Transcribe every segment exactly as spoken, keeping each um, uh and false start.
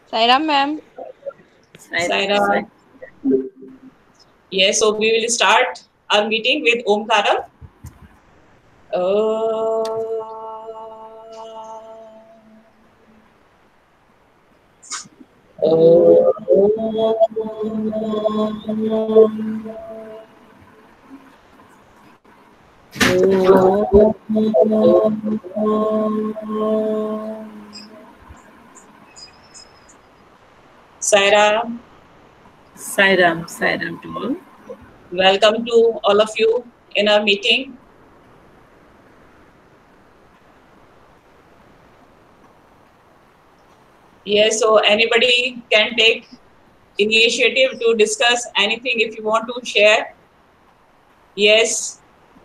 Sairam ma'am. Sairam. Yes, so we will start our meeting with Omkaram. Uh, Sairam. Sairam, Sairam to all. Welcome to all of you in our meeting. Yes, so anybody can take initiative to discuss anything if you want to share. Yes.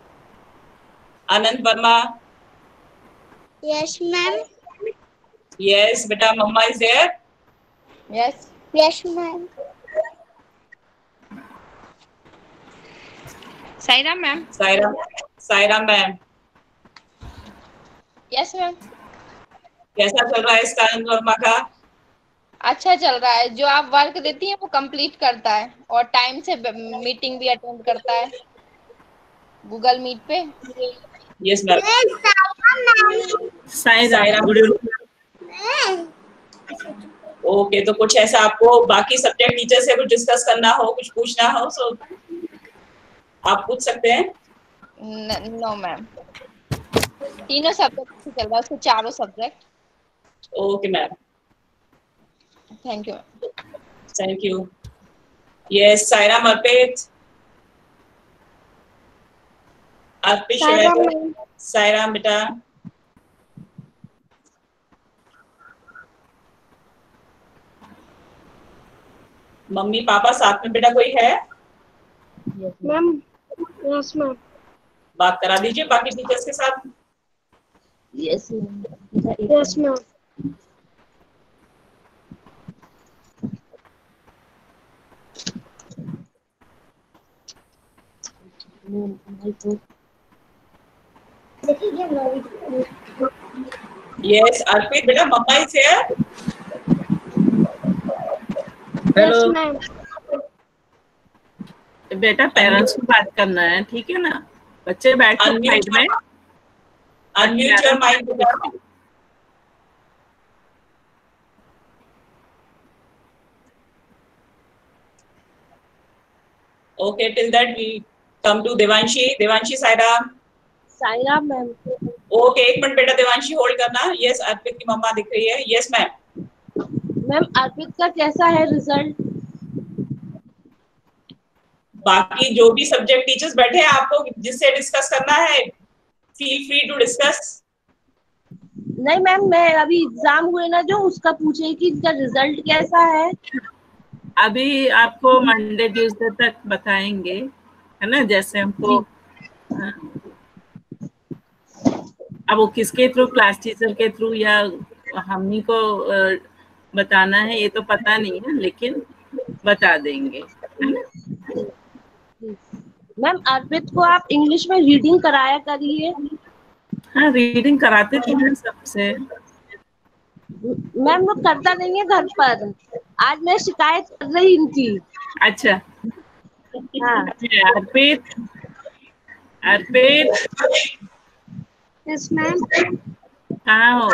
Anand Verma. Yes, ma'am. Yes, beta, Mama is there. Yes. Yes, ma'am. Sairam ma'am. Sairam. Sairam ma'am. Yes ma'am. कैसा चल रहा है इसका आनंद वर्मा का? अच्छा चल रहा है। जो आप वर्क देती हैं वो कंप्लीट करता है और टाइम से मीटिंग भी अटेंड करता है गूगल मीट पे। Yes ma'am. Sairam. ओके, तो कुछ ऐसा आपको बाकी सब्जेक्ट टीचर से कुछ डिस्कस करना हो, कुछ पूछना हो, सो आप पूछ सकते हैं। नो मैम, तीनों सब्जेक्ट चल रहा है, उसके चारों subject. Okay ma'am, thank you. Thank you. Yes, Sairam Arpit. Arpit Sairam. Sairam बेटा। मम्मी पापा साथ में बेटा कोई है? Ma'am. Yes, ma'am. बात करा दीजिए बाकी टीचर्स के साथ। Yes, ma'am. Yes, ma'am. Yes अर्पित बेटा, मम्मा इज हियर। Yes, ma'am. बेटा पेरेंट्स को बात करना है, ठीक है ना? बच्चे बैठ के साइड में अनम्यूट योर माइक बेटा। Okay, till that we come to Devanshi. Devanshi, Sairam. Sairam ma'am. Okay, एक मिनट बेटा, देवांशी होल्ड करना। यस, अर्पित की मम्मा दिख रही है। Yes ma'am. मैम अर्पित का कैसा है रिजल्ट? बाकी जो भी सब्जेक्ट टीचर्स बैठे हैं, आपको जिससे डिस्कस करना है, फील फ्री टू डिस्कस। नहीं मैम, मैं अभी एग्जाम हुए ना जो, उसका पूछे कि इसका रिजल्ट कैसा है। अभी आपको मंडे ट्यूसडे तक बताएंगे, है ना? जैसे हमको अब वो किसके थ्रू, क्लास टीचर के थ्रू या हमनी को बताना है ये तो पता नहीं है, लेकिन बता देंगे, है ना? मैम अर्पित को आप इंग्लिश में रीडिंग कराया करिए। हाँ, रीडिंग कराते थे ना सबसे। मैम वो करता नहीं है घर पर, आज मैं शिकायत कर रही इनकी। अच्छा हाँ। अर्पित, अर्पित Yes, ma'am. कहाँ हो?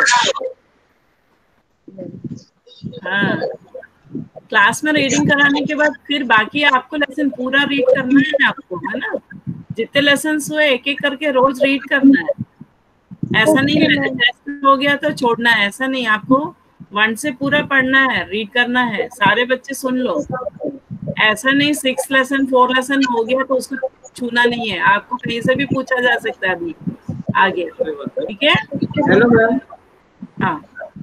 हाँ, क्लास में रीडिंग कराने के बाद फिर बाकी आपको लेसन पूरा रीड करना है आपको, है ना? जितने लेसन हुए एक एक करके रोज रीड करना है। ऐसा नहीं है टेस्ट हो गया तो छोड़ना है, ऐसा नहीं, आपको वन से पूरा पढ़ना है, रीड करना है। सारे बच्चे सुन लो, ऐसा नहीं सिक्स लेसन फोर लेसन हो गया तो उसको छूना नहीं है, आपको कहीं से भी पूछा जा सकता है अभी आगे, ठीक है? Hello ma'am. हाँ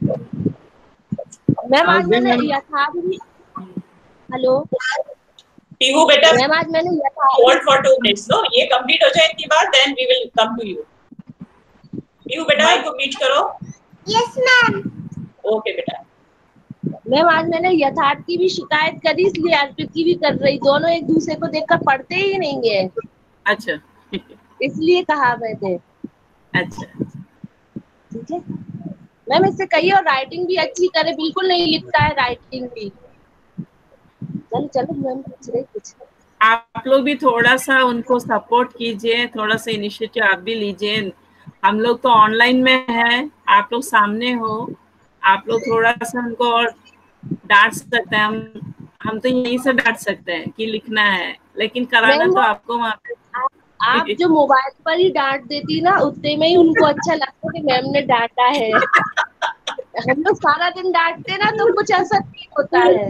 मैम आज मैंने यथार्थ, हेलो टीहू बेटा, मैम आज मैंने hold for two minutes. No, ये कंप्लीट हो जाए इनकी बात, then we will come to you. Tihu बेटा, इनको मीट करो। Yes, ma'am. ओके बेटा। मैम आज मैंने यथार्थ की भी शिकायत करी, इसलिए अर्पित की भी कर रही। दोनों एक दूसरे को देखकर पढ़ते ही नहीं है। अच्छा इसलिए कहा मैंने। अच्छा ठीक है। मैम इससे कहिए और राइटिंग भी अच्छी करे, बिल्कुल नहीं लिखता है राइटिंग भी। चलो चलो मैम पूछ रही कुछ। आप लोग भी थोड़ा सा उनको सपोर्ट कीजिए, थोड़ा सा इनिशिएटिव आप भी लीजिए। हम लोग तो ऑनलाइन में है, आप लोग सामने हो, आप लोग थोड़ा सा उनको और डांट सकते हैं। हम हम तो यहीं से डांट सकते हैं कि लिखना है, लेकिन कराना तो आपको वहाँ पे। आप, आप जो मोबाइल पर ही डांट देती ना, उतने में ही उनको अच्छा लगता कि मैम ने डांटा है। हम लोग सारा दिन डांटते ना तो कुछ असर नहीं होता है।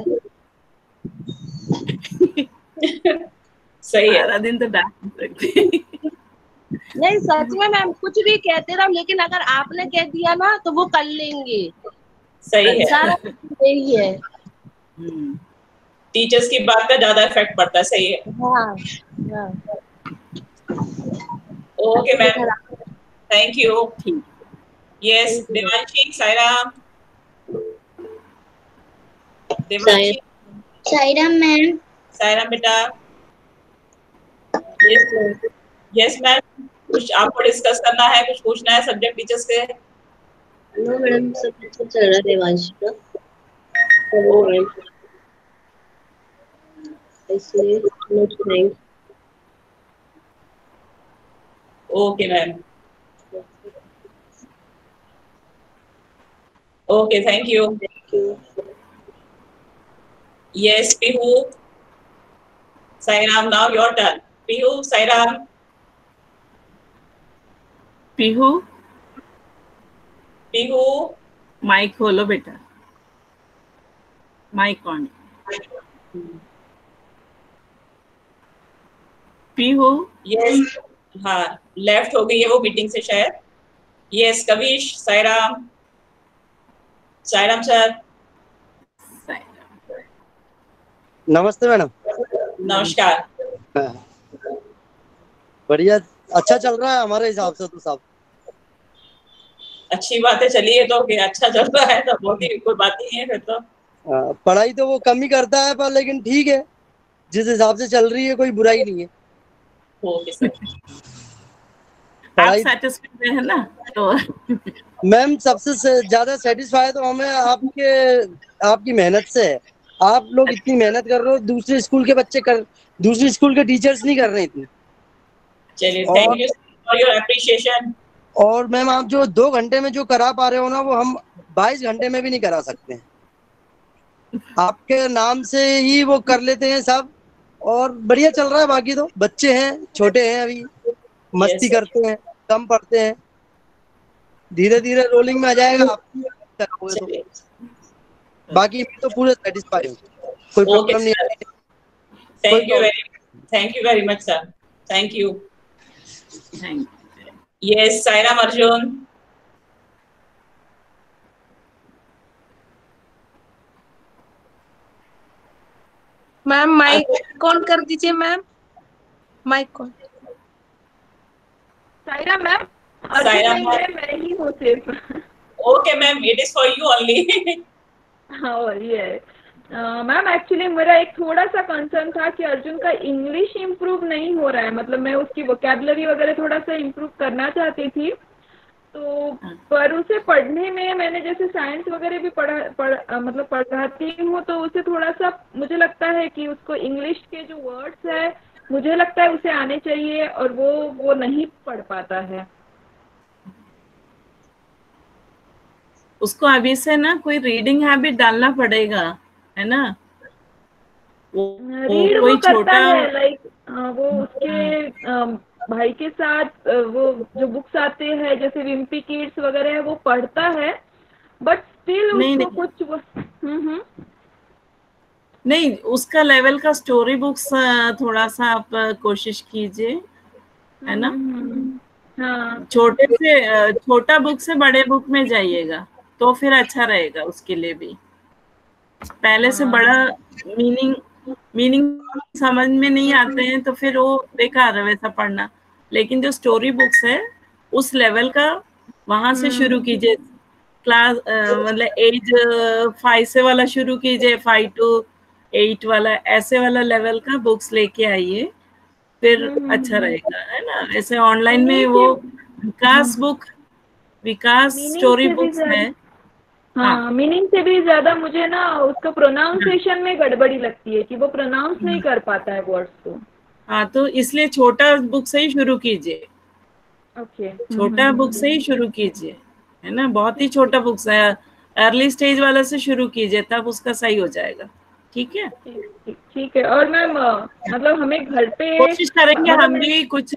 सही है। सारा दिन तो डांट नहीं सकते। नहीं सच में मैम, कुछ भी कहते रहो, लेकिन अगर आपने कह दिया ना तो वो कर लेंगे। सही है। सारा यही है। टीचर्स की बात का ज्यादा इफेक्ट पड़ता है। सही है। हाँ हाँ। Okay ma'am, thank you. Yes Thank you, Devanshi, Saira. Devanshi, Saira ma'am. Saira बेटा। यस यस मैम, कुछ आपको डिस्कस करना है, कुछ पूछना है सब्जेक्ट टीचर्स से? नो मैडम, सब अच्छा चल रहा है देवांशी का। तो मैम इसलिए no thanks. Okay ma'am, okay thank you. Thank you. Yes Pihu, Sairam, now your turn. Pihu, Sairam. Pihu, Pihu, mic खोलो बेटा, माइक ऑन। पीहू। यस, हाँ लेफ्ट हो गई है वो मीटिंग से शायद। यस कविश, साईराम। साईराम सर। नमस्ते मैडम। नमस्कार। बढ़िया, अच्छा चल रहा है हमारे हिसाब से तो सब। अच्छी बात है, चलिए तो कि अच्छा चल रहा है तो बहुत ही कोई बात नहीं है फिर तो। आ, पढ़ाई तो वो कम ही करता है पर लेकिन ठीक है, जिस हिसाब से चल रही है कोई बुराई नहीं है। Okay sir. आप सैटिस्फाइड है ना? तो मैम सबसे ज्यादा सेटिस्फाई तो हमें आपके आपकी मेहनत से है। आप लोग इतनी मेहनत कर रहे हो, दूसरे स्कूल के बच्चे कर दूसरे स्कूल के टीचर्स नहीं कर रहे इतनी। चलिए thank you for your appreciation. और मैम आप जो दो घंटे में जो करा पा रहे हो ना, वो हम बाईस घंटे में भी नहीं करा सकते हैं। आपके नाम से ही वो कर लेते हैं सब, और बढ़िया चल रहा है। बाकी तो बच्चे हैं, छोटे हैं, अभी मस्ती yes, करते हैं, कम पढ़ते हैं, धीरे धीरे रोलिंग में आ जाएगा। आप तो बाकी मैं तो पूरे सेटिस्फाई हूँ, कोई प्रॉब्लम नहीं आ रही। Thank you very thank you very much sir, thank you. Thank yes Sairam Arjun. Ma'am mic on कर दीजिए ma'am, mic on. Saira ma'am, Saira ma'am मैं ही हूँ सिर्फ। Okay ma'am, it is for you only. हाँ वही है मैम। एक्चुअली मेरा एक थोड़ा सा कंसर्न था कि अर्जुन का इंग्लिश इम्प्रूव नहीं हो रहा है, मतलब मैं उसकी वोकैबुलरी वगैरह थोड़ा सा इम्प्रूव करना चाहती थी। तो पर उसे पढ़ने में, मैंने जैसे साइंस वगैरह भी पढ़ा पढ़ मतलब पढ़ाती हूँ, तो उसे थोड़ा सा मुझे लगता है कि उसको इंग्लिश के जो वर्ड्स है मुझे लगता है उसे आने चाहिए, और वो वो नहीं पढ़ पाता है। उसको अभी से ना कोई रीडिंग हैबिट डालना पड़ेगा, है ना? वो, रीड वो वो करता छोटा है, लाइक वो उसके भाई के साथ वो जो बुक्स आते हैं जैसे विम्पी किड्स वगैरह है वो पढ़ता है, बट स्टिल नहीं, उसको नहीं, कुछ हम्म हम्म नहीं, उसका लेवल का स्टोरी बुक्स थोड़ा सा आप कोशिश कीजिए, है ना? हाँ छोटे से छोटा बुक से बड़े बुक में जाइएगा तो फिर अच्छा रहेगा उसके लिए भी। पहले से बड़ा मीनिंग मीनिंग समझ में नहीं आते हैं तो फिर वो बेकार है वैसा पढ़ना। लेकिन जो स्टोरी बुक्स है उस लेवल का वहां से शुरू कीजिए। क्लास मतलब एज फाइव से वाला शुरू कीजिए, फाइव टू एट वाला, ऐसे वाला लेवल का बुक्स लेके आइए, फिर अच्छा रहेगा, है ना? ऐसे ऑनलाइन में वो Vikas book Vikas story books है, हाँ, मीनिंग से भी ज्यादा मुझे ना उसका प्रोनाउंसिएशन में गड़बड़ी लगती है कि वो प्रोनाउंस नहीं कर पाता है वर्ड्स को। हाँ, तो इसलिए छोटा बुक से ही शुरू कीजिए। ओके। छोटा बुक से ही शुरू कीजिए, है ना, बहुत ही छोटा बुक से, अर्ली स्टेज वाला से शुरू कीजिए, तब उसका सही हो जाएगा। ठीक है, ठीक ठीक है। और मैम मतलब हमें घर पे कोशिश करेंगे मतलब हम मैं- भी कुछ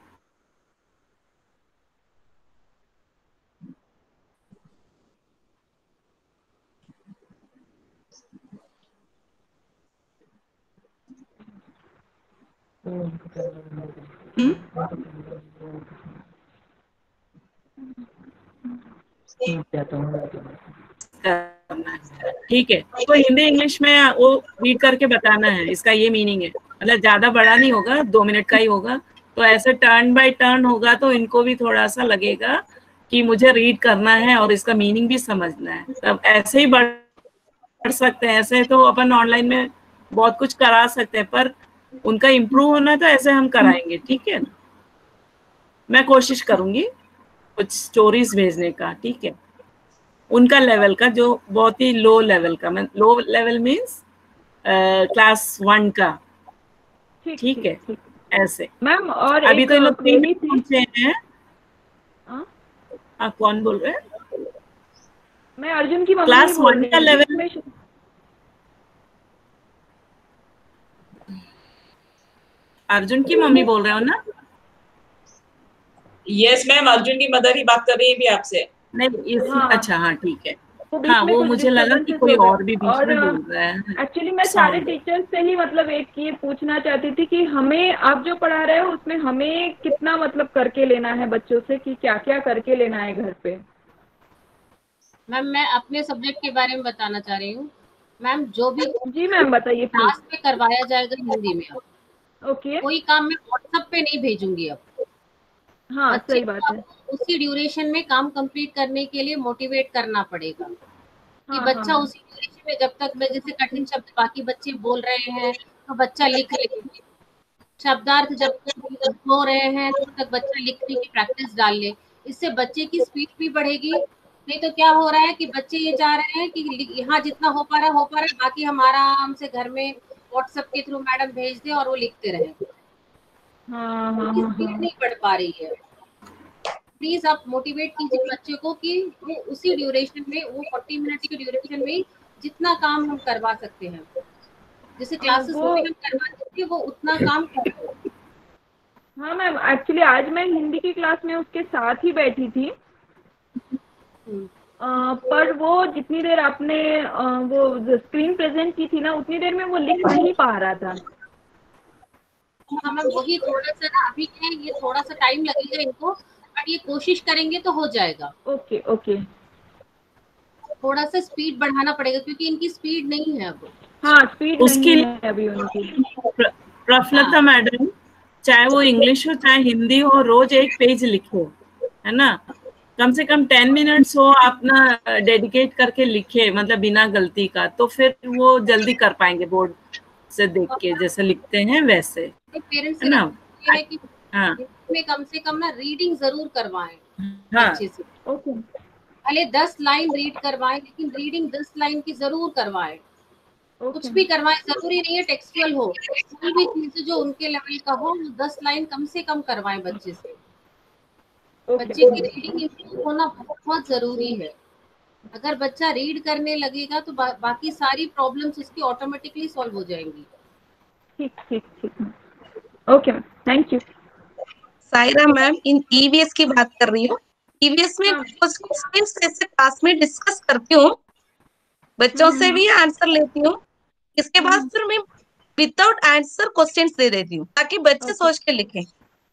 करना है। ठीक है, तो हिंदी इंग्लिश में वो रीड करके बताना है, इसका ये मीनिंग है। मतलब ज्यादा बड़ा नहीं होगा, दो मिनट का ही होगा, तो ऐसे टर्न बाय टर्न होगा तो इनको भी थोड़ा सा लगेगा कि मुझे रीड करना है और इसका मीनिंग भी समझना है। तब ऐसे ही बढ़ सकते हैं। ऐसे तो अपन ऑनलाइन में बहुत कुछ करा सकते हैं, पर उनका इम्प्रूव होना तो ऐसे हम कराएंगे। ठीक है, मैं कोशिश करूंगी कुछ स्टोरीज भेजने का। ठीक है, उनका लेवल का, जो बहुत ही लो लेवल का, मैं low level means class one का। ठीक ठीक है, ठीक ऐसे। मैम। और अभी एक तो ये लोग तीन क्वेरी थी। पहुंचे हैं। हाँ? आप कौन बोल रहे हैं? मैं अर्जुन की मम्मी ही क्लास बोल वन रही का हूँ। लेवल। इसमें- अर्जुन की मम्मी बोल रहे हो ना? यस मैम, अर्जुन की मदर ही बात कर रही है भी आपसे। नहीं इस हाँ, अच्छा, हाँ ठीक है। तो बीच हाँ, में वो कुछ मुझे लगा कि डिस्टर्बेंसेस कोई हो गए। और भी बीच और में बोल रहा है। एक्चुअली मैं सारे साउंड। टीचर्स से ही मतलब एक ये पूछना चाहती थी कि हमें आप जो पढ़ा रहे हो उसमें हमें कितना मतलब करके लेना है बच्चों से, कि क्या क्या करके लेना है घर पे। मैम मैं अपने सब्जेक्ट के बारे में बताना चाह रही हूँ। मैम जो भी जी मैम बताइए प्लीज। क्लास में करवाया जाएगा हिंदी में, अब ओके। कोई काम मैं व्हाट्सएप पे नहीं भेजूंगी। अब हाँ बच्चे सही को बात है। आपको उसी ड्यूरेशन में काम कंप्लीट करने के लिए मोटिवेट करना पड़ेगा कि हाँ हाँ बच्चा मैम। उसी ड्यूरेशन में, जब तक मैं जैसे कठिन शब्द बाकी बच्चे बोल रहे हैं तो बच्चा लिख ले, शब्दार्थ जब तक हो रहे हैं तब तक बच्चा लिखने की प्रैक्टिस डाल ले। इससे बच्चे की स्पीड भी बढ़ेगी। नहीं तो क्या हो रहा है कि बच्चे ये चाह रहे हैं कि यहाँ जितना हो पा रहा है हो पा रहा है, बाकी हम आराम से घर में व्हाट्सएप के थ्रू मैडम भेज दें और वो लिखते रहे। हाँ हाँ उनकी हाँ स्पीड हाँ। नहीं बढ़ पा रही है। प्लीज आप मोटिवेट कीजिए बच्चे को कि वो उसी ड्यूरेशन में, वो फोर्टी मिनट्स के ड्यूरेशन में जितना काम हम करवा सकते हैं, जैसे क्लासेस वो में हम करवाते थे, वो उतना काम कर दो। हाँ मैम, एक्चुअली आज मैं हिंदी की क्लास में उसके साथ ही बैठी थी। आ, पर वो जितनी देर आपने आ, वो स्क्रीन प्रेजेंट की थी ना, उतनी देर में वो लिख नहीं पा रहा था। हाँ मैम, वही थोड़ा सा ना, अभी क्या है, ये थोड़ा सा टाइम लगेगा इनको, बट ये कोशिश करेंगे तो हो जाएगा। Okay okay. थोड़ा सा स्पीड बढ़ाना पड़ेगा क्योंकि इनकी स्पीड नहीं है अब। हाँ स्पीड उसके नहीं है अभी उनकी। प्र- प्रफुल्लता मैडम, चाहे वो इंग्लिश हो चाहे हिंदी हो, रोज एक पेज लिखो, है ना। कम से कम टेन मिनट्स हो अपना डेडिकेट करके लिखे, मतलब बिना गलती का, तो फिर वो जल्दी कर पाएंगे बोर्ड से देख के, जैसे लिखते हैं वैसे, पेरेंट्स है से ना। ये है कि हाँ में कम से कम ना रीडिंग जरूर करवाएं हाँ अच्छे से। ओके। भले दस लाइन रीड करवाएं, लेकिन रीडिंग दस लाइन की जरूर करवाएं। कुछ ओके। भी करवाएं, जरूरी नहीं है टेक्सचुअल हो, कोई भी चीज जो उनके लेवल का हो, वो दस लाइन कम से कम करवाएं बच्चे से। बच्चे की रीडिंग इम्प्रूव होना बहुत जरूरी है। अगर बच्चा रीड करने लगेगा तो बा, बाकी सारी प्रॉब्लम्स उसकी ऑटोमेटिकली सॉल्व हो जाएंगी। ठीक ठीक ठीक। Okay ma'am, thank you. Saira ma'am, इन ईवीएस की बात कर रही हूँ। ईवीएस में हाँ। कुछ क्वेश्चंस ऐसे क्लास में डिस्कस करती हूँ, बच्चों से भी आंसर लेती हूँ। इसके बाद फिर मैं विदाउट आंसर क्वेश्चंस दे देती हूँ ताकि बच्चे सोच के लिखें।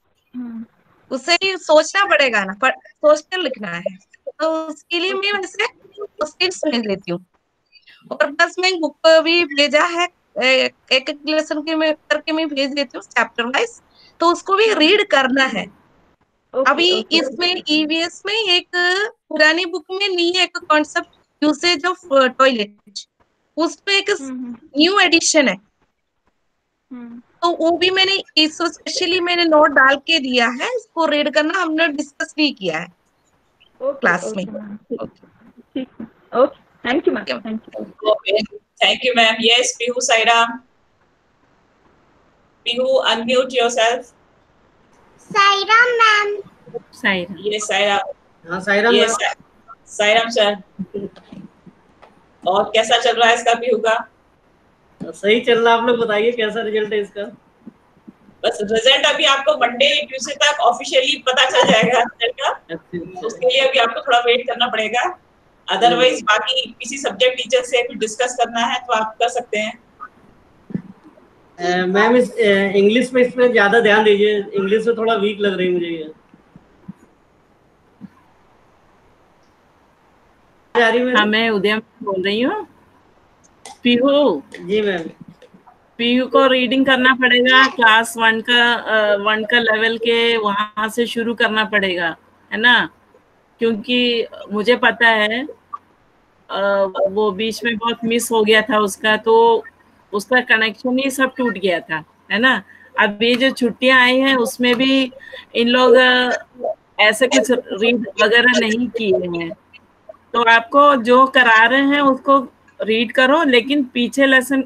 उसे ही सोचना पड़ेगा ना, पर सोच कर लिखना है, तो उसके लिए मैं वैसे क्वेश्चंस भेज देती हूँ। और प्लस मैं बुक भी भेजा है, एक एक लेसन के मैं करके मैं भेज देती हूँ चैप्टर वाइज, तो उसको भी रीड करना है। अभी इसमें ईवीएस में एक पुरानी बुक में नहीं है, एक कॉन्सेप्ट यूसेज ऑफ टॉयलेट, उसमें एक न्यू एडिशन है, तो वो भी मैंने इसको स्पेशली मैंने नोट डाल के दिया है, इसको रीड करना हमने डिस्कस भी किया है ओके क्लास में। ओके मैम, ठीक। Okay, thank you ma'am, thank you. Okay, thank you, ma'am. Yes, Pihu Sairam. Pihu, unmute yourself. Sairam ma'am. Saira Yes, Sairam. हाँ सायरा Yes, Sairam sir. और कैसा चल रहा है इसका पीहू का? सही चल रहा है। आप लोग बताइए कैसा रिजल्ट है इसका? बस रिजल्ट अभी आपको मंडे ट्यूसडे तक ऑफिशियली पता चल जाएगा रिजल्ट का, तो उसके लिए अभी आपको थोड़ा वेट करना पड़ेगा। अदरवाइज बाकी किसी सब्जेक्ट टीचर से कुछ डिस्कस करना है तो आप कर सकते हैं। मैम इस इंग्लिश में इसमें ज्यादा ध्यान दीजिए, इंग्लिश में थोड़ा वीक लग रही है मुझे ये। हाँ, मैं उदय बोल रही हूँ। Pihu ji ma'am. पीयू को रीडिंग करना पड़ेगा, क्लास वन का वन का लेवल के वहां से शुरू करना पड़ेगा, है ना? क्योंकि मुझे पता है आ, वो बीच में बहुत मिस हो गया था उसका, तो उसका कनेक्शन ही सब टूट गया था, है ना? अब ये जो छुट्टियां आई हैं उसमें भी इन लोग ऐसे कुछ रीड वगैरह नहीं किए हैं, तो आपको जो करा रहे हैं उसको रीड करो, लेकिन पीछे लेसन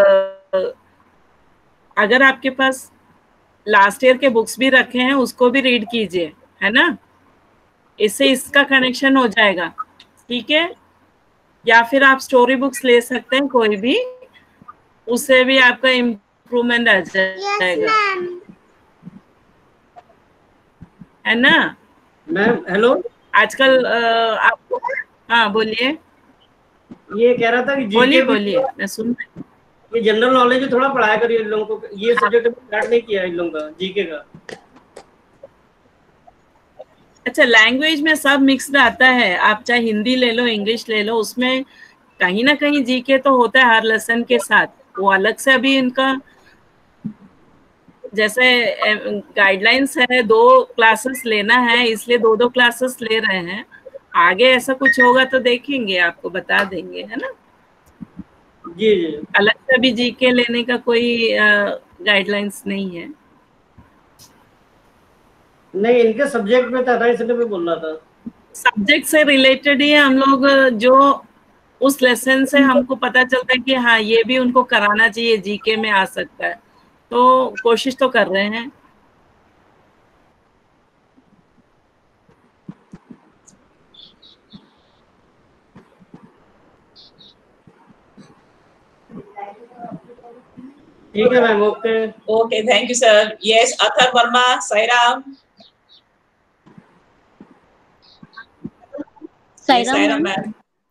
अगर आपके पास लास्ट ईयर के बुक्स भी रखे हैं उसको भी रीड कीजिए, है ना? इससे इसका कनेक्शन हो जाएगा, ठीक है? या फिर आप स्टोरी बुक्स ले सकते हैं कोई भी, उससे भी आपका इम्प्रूवमेंट आ जाएगा। Yes, है ना मैम? हेलो, आजकल आपको, हाँ बोलिए। ये कह रहा था कि बोलिए बोलिए, मैं सुन रही हूँ। ये जनरल नॉलेज में थोड़ा पढ़ाया करिए इन लोगों को, ये सब्जेक्ट स्टार्ट नहीं किया इन लोगों का, जीके का। अच्छा, लैंग्वेज में सब मिक्स्ड आता है, आप चाहे हिंदी ले लो इंग्लिश ले लो, उसमें कहीं ना कहीं जीके तो होता है हर लेसन के साथ। वो अलग से अभी इनका जैसे गाइडलाइंस है, दो क्लासेस लेना है, इसलिए दो दो क्लासेस ले रहे हैं। आगे ऐसा कुछ होगा तो देखेंगे, आपको बता देंगे, है ना? जी जी। अलग से भी जीके लेने का कोई गाइडलाइंस नहीं है। नहीं, इनके सब्जेक्ट में था, इसलिए मैं बोल रहा था। सब्जेक्ट से रिलेटेड ही हम लोग, जो उस लेसन से हमको पता चलता है कि हाँ ये भी उनको कराना चाहिए, जीके में आ सकता है, तो कोशिश तो कर रहे हैं। ठीक है ma'am, okay okay, thank you sir. Yes, Athar Verma, Sairam. Sairam ma'am.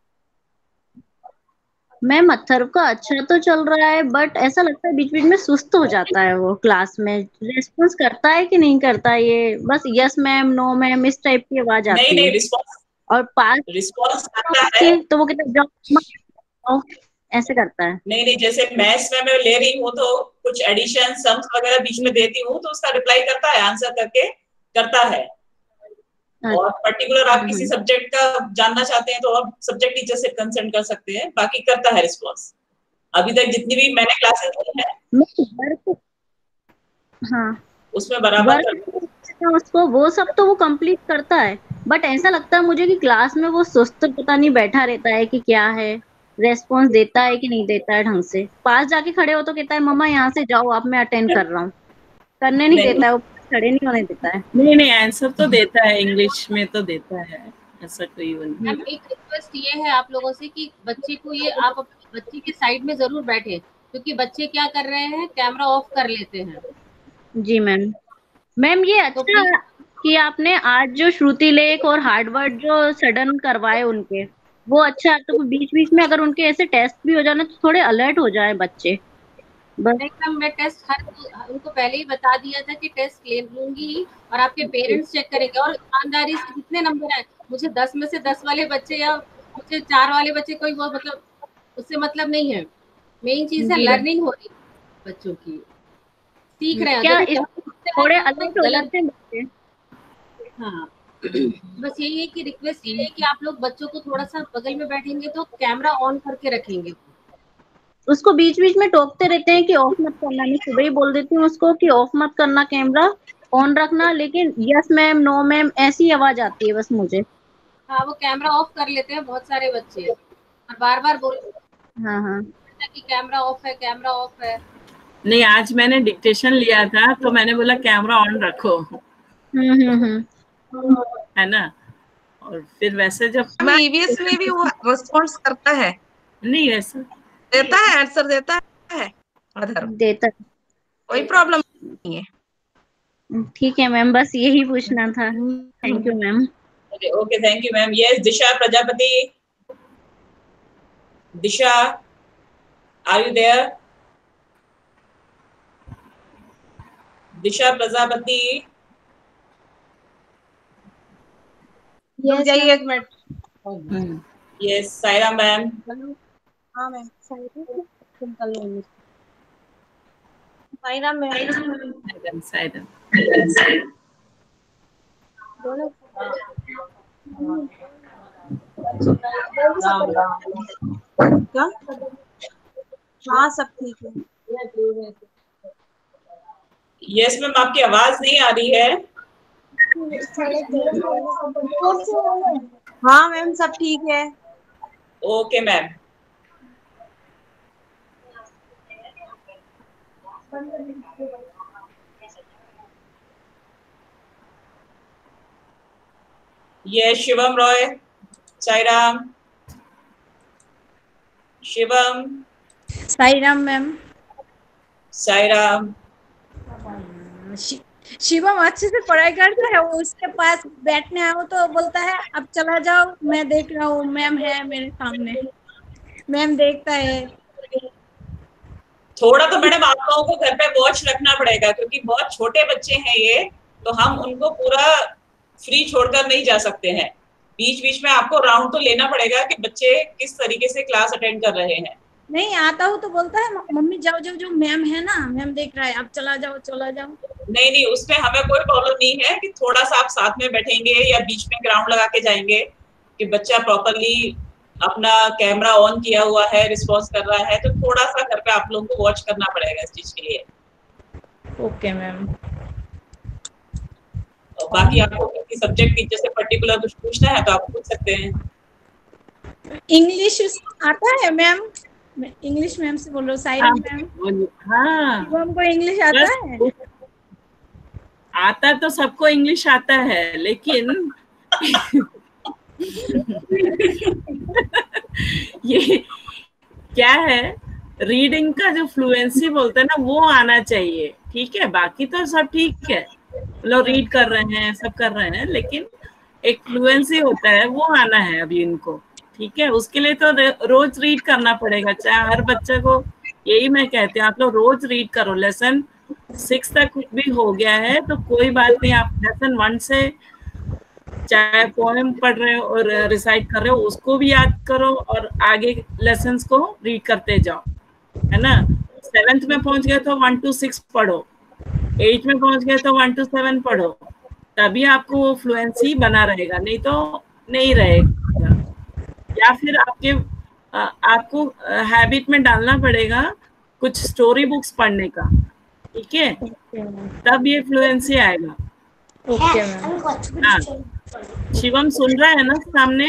Ma'am Atharva का अच्छा तो चल रहा है, बट ऐसा लगता है बीच बीच में सुस्त हो जाता है वो क्लास में। रेस्पॉन्स करता है कि नहीं करता है, ये बस यस मैम नो मैम इस टाइप की आवाज आती है। नहीं नहीं, रिस्पॉन्स और पास रिस्पॉन्स आता है तो वो कहता ऐसे करता है। नहीं नहीं, जैसे मैथ्स में मैं ले रही हूँ तो कुछ एडिशन सम्स वगैरह बीच में देती हूँ तो उसका रिप्लाई करता है, आंसर करके करता है। और पर्टिकुलर आप किसी सब्जेक्ट का जानना चाहते हैं तो आप सब्जेक्ट टीचर से कंसल्ट कर सकते हैं, बाकी करता है रिस्पॉन्स। अभी तक जितनी भी मैंने क्लासेस ली है हाँ उसमें बराबर उसको वो सब तो वो कंप्लीट करता है, बट ऐसा लगता है मुझे कि क्लास में वो सुस्त पता नहीं बैठा रहता है कि क्या है, रेस्पॉन्स देता है कि नहीं देता है ढंग से। पास जाके खड़े हो तो कहता है मम्मा यहाँ से जाओ, आप मैं अटेंड कर रहा हूँ, करने नहीं, नहीं देता है, वो खड़े नहीं होने देता है। नहीं नहीं, आंसर तो देता है, इंग्लिश में तो देता है, ऐसा कोई वो नहीं। अब एक रिक्वेस्ट ये है आप लोगों से कि बच्चे को ये आप अपने बच्चे के साइड में जरूर बैठे, क्योंकि बच्चे क्या कर रहे हैं, कैमरा ऑफ कर लेते हैं। जी मैम। मैम ये अच्छा कि आपने आज जो श्रुति लेख और हार्डवर्ड जो सडन करवाए उनके, वो अच्छा, तो बीच बीच में अगर उनके ऐसे टेस्ट भी हो जाए तो थोड़े अलर्ट हो जाए बच्चे। एकदम मैं टेस्ट हर उनको पहले ही बता दिया था कि टेस्ट ले लूंगी और आपके पेरेंट्स चेक करेंगे, और ईमानदारी से जितने नंबर आए, मुझे दस में से दस वाले बच्चे या मुझे चार वाले बच्चे, कोई वो मतलब उससे मतलब नहीं है। मेन चीज है लर्निंग हो रही है बच्चों की, सीख रहे हैं। क्या थोड़े अलर्ट हो जाते हैं बच्चे। हाँ बस यही है कि रिक्वेस्ट ये है कि आप लोग बच्चों को थोड़ा सा बगल में बैठेंगे तो कैमरा ऑन करके रखेंगे। उसको बीच बीच में टोकते रहते हैं कि ऑफ मत करना, मैं सुबह ही बोल देती हूँ उसको कि ऑफ मत करना, कैमरा ऑन रखना, लेकिन यस मैम नो मैम ऐसी आवाज आती है बस मुझे। हाँ वो कैमरा ऑफ कर लेते हैं बहुत सारे बच्चे। और बार बार बोल हाँ हाँ कि कैमरा ऑफ है, कैमरा ऑफ है। नहीं, आज मैंने डिक्टेशन लिया था तो मैंने बोला कैमरा ऑन रखो। हम्म हम्म है ना। और फिर वैसे जब ईवीएस में भी वो रिस्पॉन्स करता है, नहीं वैसे देता है, आंसर देता है अधर, देता कोई प्रॉब्लम नहीं है। ठीक है मैम, बस यही पूछना था। Thank you ma'am. Okay, thank you ma'am. Yes, Disha Prajapati. Disha, are you there? Disha Prajapati. Yes जाइए एक मिनट। Yes, Saira ma'am. हाँ मैम, सायरा मैम। सायरा बोलो। क्या? हाँ सब ठीक है। यस मैम, आपकी आवाज नहीं आ रही है। हाँ मैम सब ठीक है। Okay ma'am. ये शिवम रॉय। साईराम। शिवम। साईराम मैम। साईराम। शिवम अच्छे से पढ़ाई करता है, वो उसके पास बैठने आओ तो बोलता है अब चला जाओ, मैं देख रहा हूँ, मैम है मेरे सामने, मैम देखता है। थोड़ा तो मैडम आप लोगों को घर पे वॉच रखना पड़ेगा, क्योंकि बहुत छोटे बच्चे हैं ये, तो हम उनको पूरा फ्री छोड़कर नहीं जा सकते हैं। बीच बीच में आपको राउंड तो लेना पड़ेगा कि बच्चे किस तरीके से क्लास अटेंड कर रहे हैं। नहीं आता हूँ तो बोलता है मम्मी जाओ जाओ जो मैम है ना, मैम देख रहा है, अब चला जाओ चला जाओ। नहीं नहीं, उसमें हमें कोई प्रॉब्लम नहीं है कि थोड़ा सा आप साथ में बैठेंगे या बीच में ग्राउंड लगा के जाएंगे कि बच्चा प्रॉपरली अपना कैमरा ऑन किया हुआ है, रिस्पॉन्स कर रहा है, तो थोड़ा सा घर पे आप लोगों को वॉच करना पड़ेगा इस चीज के लिए। Okay ma'am. और बाकी आपको किसी सब्जेक्ट टीचर से पर्टिकुलर कुछ पूछना है तो आप पूछ सकते हैं। इंग्लिश आता है मैम? इंग्लिश मैम से बोलो। साईरा मैम। हाँ, हमको इंग्लिश आता है। आता तो सबको इंग्लिश आता है, लेकिन ये क्या है, रीडिंग का जो फ्लुएंसी बोलते हैं ना वो आना चाहिए। ठीक है, बाकी तो सब ठीक है, लोग रीड कर रहे हैं, सब कर रहे हैं, लेकिन एक फ्लुएंसी होता है वो आना है अभी इनको। ठीक है, उसके लिए तो रोज रीड करना पड़ेगा, चाहे हर बच्चे को। यही मैं कहती हूँ, आप लोग रोज रीड करो। लेसन सिक्स तक भी हो गया है तो कोई बात नहीं, आप लेसन वन से चाहे पोएम पढ़ रहे हो और रिसाइट कर रहे हो उसको भी याद करो और आगे लेसन्स को रीड करते जाओ, है ना। सेवेंथ में पहुंच गए तो वन टू सिक्स पढ़ो, एट में पहुंच गए तो वन टू सेवन पढ़ो, तभी आपको वो फ्लुएंसी बना रहेगा, नहीं तो नहीं रहेगा। या फिर आपके आपको हैबिट में डालना पड़ेगा कुछ स्टोरी बुक्स पढ़ने का। ठीक है, तब ये फ्लुएंसी आएगा। Okay ma'am. हाँ, शिवम सुन रहा है ना सामने?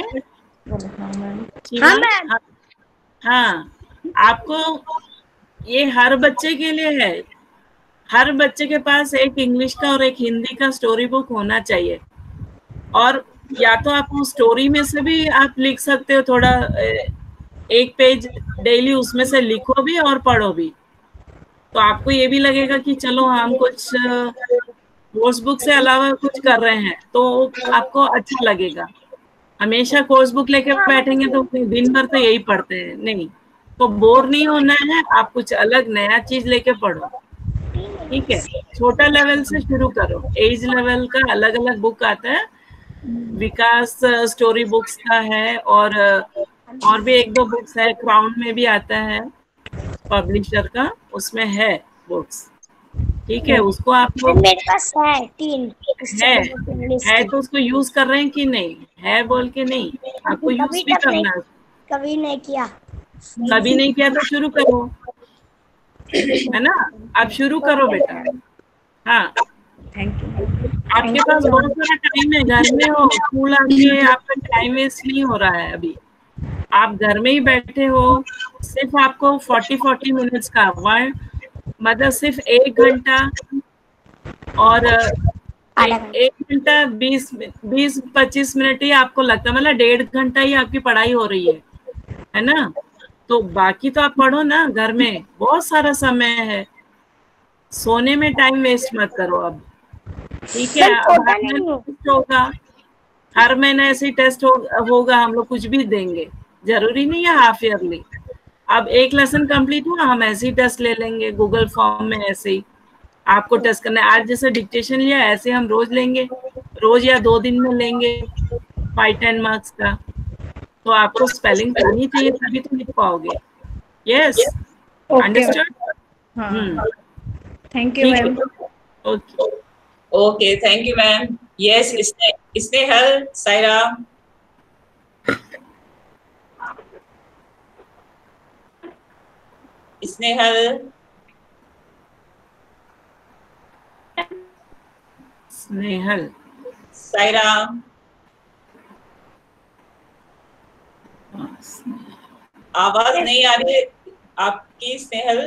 शिवम, हाँ, हाँ, आपको ये हर बच्चे के लिए है, हर बच्चे के पास एक इंग्लिश का और एक हिंदी का स्टोरी बुक होना चाहिए। और या तो आप उस स्टोरी में से भी आप लिख सकते हो, थोड़ा एक पेज डेली उसमें से लिखो भी और पढ़ो भी, तो आपको ये भी लगेगा कि चलो हम कुछ कोर्स बुक से अलावा कुछ कर रहे हैं, तो आपको अच्छा लगेगा। हमेशा कोर्स बुक लेके बैठेंगे तो दिन भर तो यही पढ़ते हैं, नहीं तो बोर नहीं होना है, आप कुछ अलग नया चीज लेके पढ़ो। ठीक है, छोटा लेवल से शुरू करो, एज लेवल का अलग अलग बुक आता है, विकास स्टोरी बुक्स का है, और और भी एक दो बुक्स है, क्राउन में भी आता है पब्लिशर का, उसमें है बुक्स। ठीक है, उसको आप लोग मेरे पास है तीन है है तो उसको यूज कर रहे हैं कि नहीं, है बोल के नहीं, आपको यूज भी करना है। कभी नहीं किया कभी नहीं किया तो शुरू करो, है ना। आप शुरू करो बेटा। हाँ, थैंक यू। आपके पास बहुत सारा टाइम है, घर में हो, स्कूल आके आपका टाइम वेस्ट नहीं हो रहा है अभी। आप घर में ही बैठे हो, सिर्फ आपको फोर्टी फोर्टी मिनट्स का वन मतलब सिर्फ एक घंटा और एक घंटा बीस बीस पच्चीस मिनट ही आपको लगता है, मतलब डेढ़ घंटा ही आपकी पढ़ाई हो रही है, है ना। तो बाकी तो आप पढ़ो ना घर में, बहुत सारा समय है। सोने में टाइम वेस्ट मत करो अब, ठीक है। अब हर महीने टेस्ट होगा, हर महीने ऐसे ही टेस्ट हो, होगा, हम लोग कुछ भी देंगे, जरूरी नहीं है हाफ ईयरली। अब एक लेसन कंप्लीट हुआ, हम ऐसे ही टेस्ट ले लेंगे गूगल फॉर्म में, ऐसे ही आपको टेस्ट करना है। आज जैसे डिक्टेशन लिया ऐसे हम रोज लेंगे, रोज या दो दिन में लेंगे फाइव टेन मार्क्स का। तो आपको स्पेलिंग करनी चाहिए तभी तो लिख पाओगे। Yes, understood. Thank you ma'am. Okay okay, thank you ma'am. Yes, इसने इसने हल सायरा। इसने हल स्नेहल। सायरा। आवाज नहीं आ रही है आपकी स्नेहल।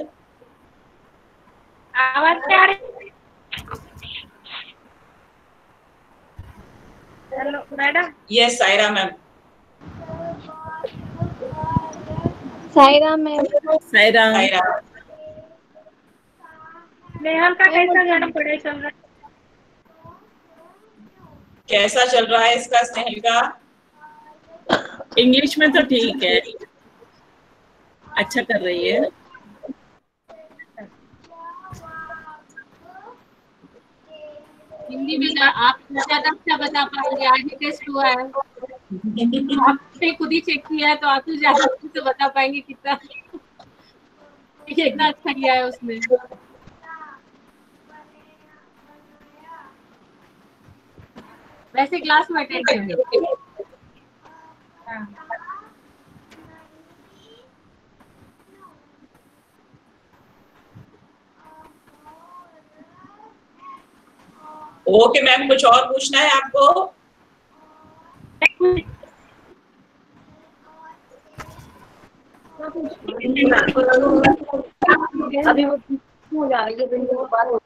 आवाज नहीं आ रही। Hello madam. Yes Saira ma'am. Saira ma'am. Saira. Saira. Snehal का कैसा मैडम पढ़ाई चल रहा है? कैसा चल रहा है इसका स्नेहल का? इंग्लिश में तो ठीक है, अच्छा कर रही है। हिंदी में आप ज्यादा अच्छा बता पाएंगे, आज ही टेस्ट हुआ है, आपने खुद ही चेक किया है तो आप ज्यादा अच्छे से बता पाएंगे कितना कितना अच्छा किया है उसने। वैसे क्लास में अटेंड करेंगे। ओके मैम, कुछ और पूछना है आपको? अभी वो हो जा रही है।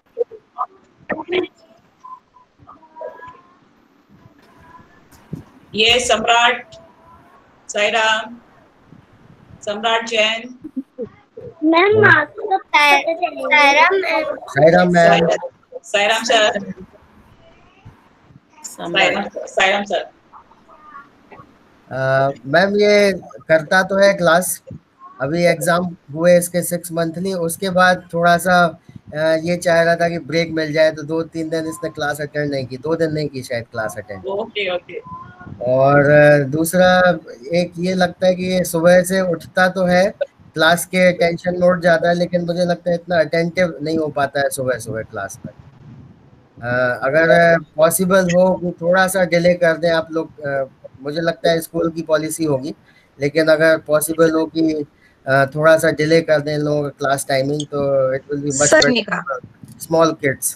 ये सम्राट, सायरा, सम्राट जैन। मैम आपको Saira ma'am. Saira ma'am. Sairam sir. Sairam sir. Ma'am ये करता तो है क्लास, अभी एग्जाम हुए इसके सिक्स मंथली, उसके बाद थोड़ा सा आ, ये चाह रहा था कि ब्रेक मिल जाए, तो दो तीन दिन इसने क्लास अटेंड नहीं की, दो दिन नहीं की शायद क्लास अटेंड। Okay okay. और दूसरा एक ये लगता है कि ये सुबह से उठता तो है, क्लास के टेंशन नोट ज़्यादा है, लेकिन मुझे लगता है इतना अटेंटिव नहीं हो पाता है सुबह सुबह क्लास में। अगर पॉसिबल हो कि थोड़ा सा डिले कर दें आप लोग, मुझे लगता है स्कूल की पॉलिसी होगी, लेकिन अगर पॉसिबल हो कि थोड़ा सा डिले कर दें लोगों का क्लास टाइमिंग, तो it will be much better small kids.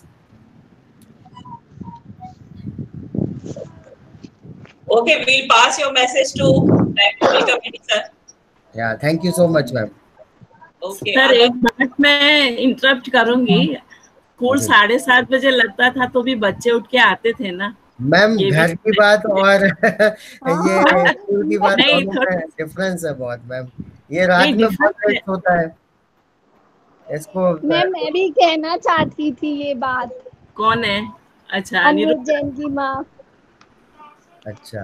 Okay, we'll pass your message to faculty committee, sir. Yeah, thank you so much, ma'am. Okay. Sir एक बात मैं इंटरप्ट करूंगी, स्कूल साढ़े सात बजे लगता था तो भी बच्चे उठ के आते थे ना मैम। घर की बात और ये स्कूल की बात में डिफरेंस है बहुत मैम, ये रात में बहुत लेट होता है इसको। मैम मैं भी कहना चाहती थी ये बात। कौन है? अच्छा, अनिरुद्ध जैन की माँ। अच्छा,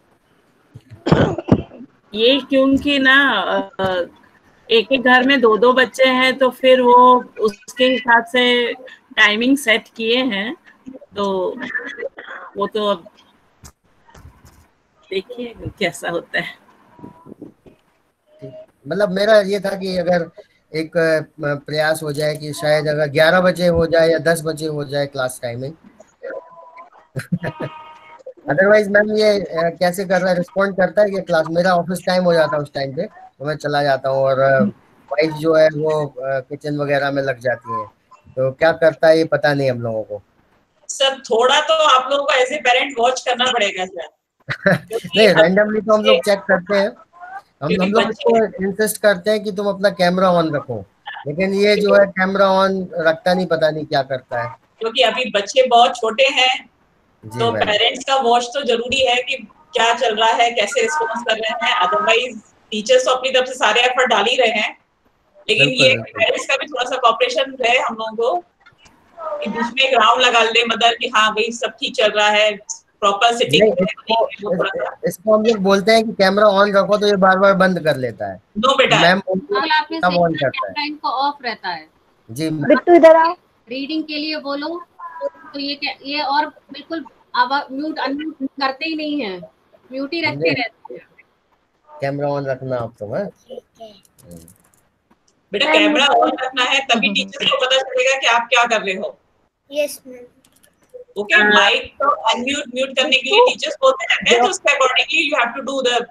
ये क्योंकि ना एक एक घर में दो दो बच्चे हैं, तो फिर वो उसके हिसाब से टाइमिंग सेट किए हैं, तो वो तो अब देखिए कैसा होता है। मतलब मेरा ये था कि अगर एक प्रयास हो जाए कि शायद अगर ग्यारह बजे हो जाए या दस बजे हो जाए क्लास टाइमिंग। अदरवाइज मैम ये कैसे कर रहा है, रिस्पॉन्ड करता है कि क्लास, मेरा ऑफिस टाइम हो जाता है उस टाइम पे, तो मैं चला जाता हूँ और वाइफ जो है वो किचन वगैरह में लग जाती है, तो क्या करता है ये पता नहीं हम लोगों को। सर थोड़ा तो आप लोगों को ऐसे पेरेंट वॉच करना पड़ेगा सर। नहीं, रैंडमली तो हम लोग चेक करते हैं, हम हम लोग इसको इंसिस्ट करते हैं कि तुम अपना कैमरा ऑन रखो, लेकिन ये जो है कैमरा ऑन रखता नहीं, पता नहीं क्या करता है। क्योंकि अभी बच्चे बहुत छोटे हैं, तो मैम। पेरेंट्स का वॉच तो जरूरी है कि क्या चल रहा है, कैसे रिस्पॉन्स कर रहे हैं। अदरवाइज टीचर्स तो अपनी तरफ से सारे एफर्ट डाल ही रहे हैं, लेकिन बिल्कुल, ये बिल्कुल। पेरेंट्स का भी थोड़ा सा कॉपरेशन रहे हम लोगों को कि बीच में एक राउंड लगा ले मदर कि हाँ भाई सब ठीक चल रहा है, प्रॉपर सिटिंग नहीं, है, इसको, वो थोड़ा सा इस- इसको हम लोग बोलते हैं कि कैमरा ऑन रखो, तो ये बार बार बंद कर लेता है। नो बेटा, मैम कल आपने तब ऑन सही करता है। कैमरा इनको ऑफ रहता है। जी मैम। बिट्टू इधर आओ। रीडिंग के लिए बोलो तो ये क्या, ये और बिल्कुल आवाज म्यूट अनम्यूट करते ही नहीं है, म्यूट ही रखते रहते हैं। कैमरा ऑन रखना आप तो है। बेटा कैमरा ऑन रखना है, तभी टीचर्स को पता चलेगा कि आप क्या कर रहे हो। Yes ma'am. ओके, माइक तो अनम्यूट म्यूट करने के लिए टीचर्स बोलते रहते हैं, तो उसके accordingly you have to do the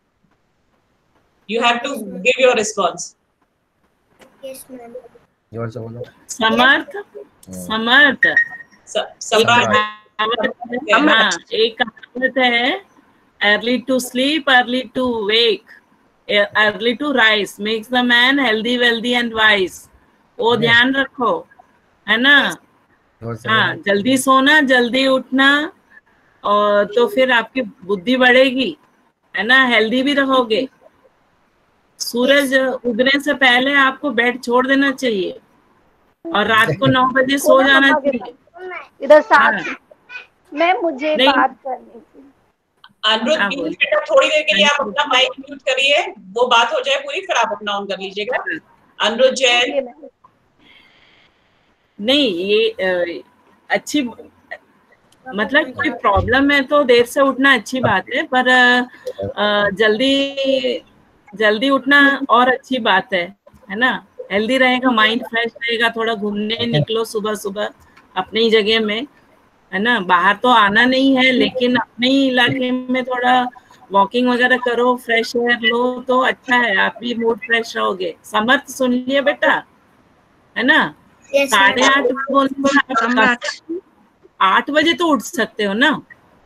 you have to give your response. Yes ma'am. जोर से बोलो। समर्थ समर्थ सम्राट। हाँ, एक कहावत है, early to sleep early to wake early to rise makes the man healthy wealthy and wise. वो ध्यान रखो, है ना। हाँ, जल्दी सोना जल्दी उठना, और तो फिर आपकी बुद्धि बढ़ेगी, है ना, हेल्दी भी रहोगे। सूरज उगने से पहले आपको बेड छोड़ देना चाहिए और रात को नौ बजे सो जाना चाहिए। इधर साथ में मुझे बात करनी थी। अनुरुद्ध बेटा थोड़ी देर के लिए आप अपना माइक म्यूट करिए, वो बात हो जाए पूरी, फिर आप अपना ऑन कर लीजिएगा। अनुरुद्ध जैन। नहीं, ये अ, अच्छी मतलब कोई प्रॉब्लम है तो देर से उठना अच्छी बात है, पर अ, जल्दी जल्दी उठना और अच्छी बात है, है ना। हेल्दी रहेगा, माइंड फ्रेश रहेगा, थोड़ा घूमने निकलो सुबह सुबह अपनी ही जगह में, है ना। बाहर तो आना नहीं है, लेकिन अपने ही इलाके में थोड़ा वॉकिंग वगैरह करो, फ्रेश एयर लो तो अच्छा है, आप भी मूड फ्रेश रहोगे। समर्थ सुन लिए बेटा, है ना। साढ़े आठ बोल आठ बजे तो उठ सकते हो ना,